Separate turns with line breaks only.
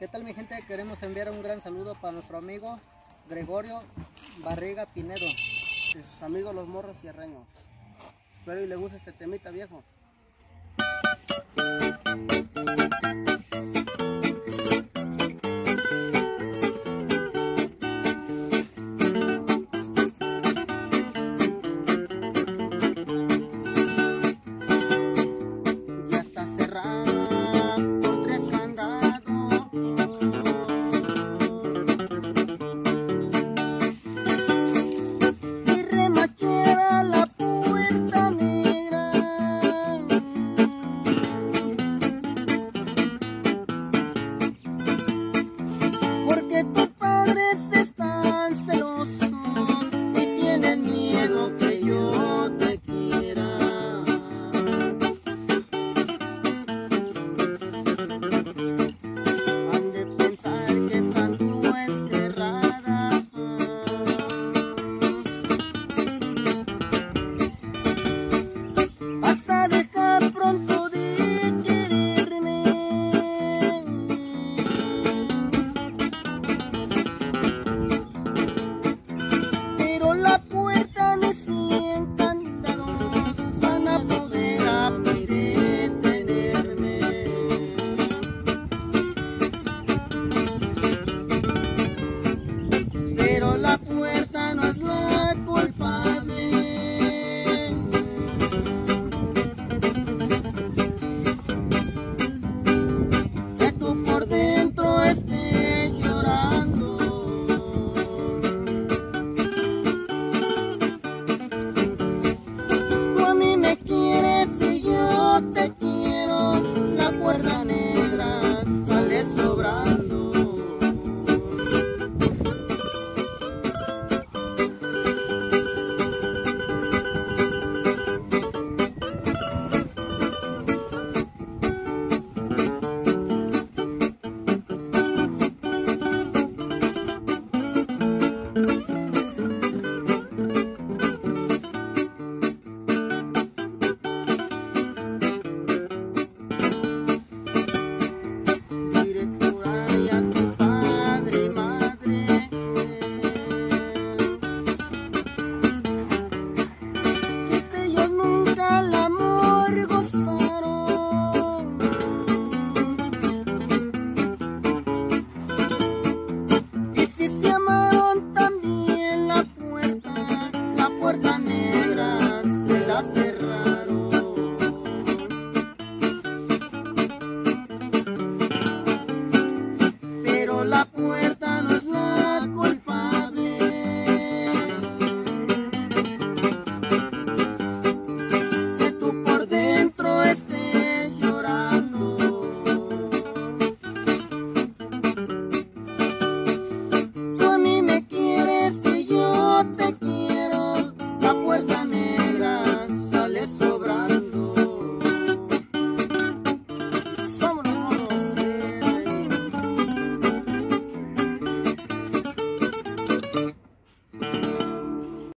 ¿Qué tal, mi gente? Queremos enviar un gran saludo para nuestro amigo Gregorio Barriga Pinedo
y sus amigos los morros sierreños. Espero y le guste este temita, viejo.
Ya está cerrada con 3 candados y remachera la puerta negra, porque tus padres están celosos y tienen miedo que yo te quiera. Han de pensar que están tú encerrada. Vas a dejar pronto de quererme, pero la puerta ni 100 candados van a poder abrir y detenerme. Pero la puerta no es la culpable. Que tú por dentro estés llorando. Tú a mí me quieres y yo te quiero. La puerta negra sale sobrando. Mires por ahí a tu padre y madre, que ellos nunca el amor gozaron, y si se amaron también la puerta negra se la cerraron. Pero la puerta